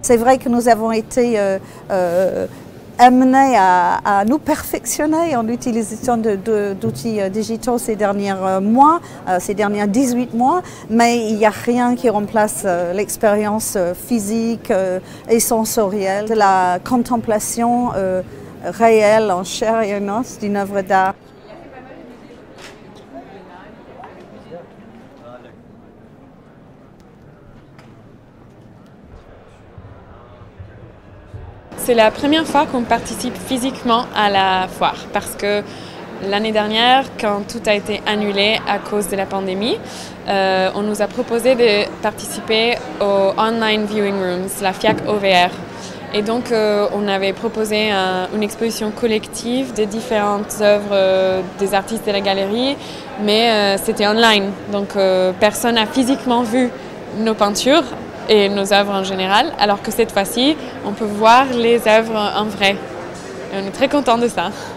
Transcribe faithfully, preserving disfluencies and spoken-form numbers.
C'est vrai que nous avons été euh, euh, amenés à, à nous perfectionner en utilisation d'outils digitaux ces derniers mois, euh, ces derniers dix-huit mois, mais il n'y a rien qui remplace euh, l'expérience physique euh, et sensorielle, de la contemplation euh, réelle en chair et en os d'une œuvre d'art. C'est la première fois qu'on participe physiquement à la foire parce que l'année dernière, quand tout a été annulé à cause de la pandémie, euh, on nous a proposé de participer au Online Viewing Rooms, la FIAC O V R. Et donc euh, on avait proposé un, une exposition collective des différentes œuvres euh, des artistes de la galerie, mais euh, c'était online, donc euh, personne n'a physiquement vu nos peintures et nos œuvres en général, alors que cette fois-ci, on peut voir les œuvres en vrai. Et on est très contents de ça.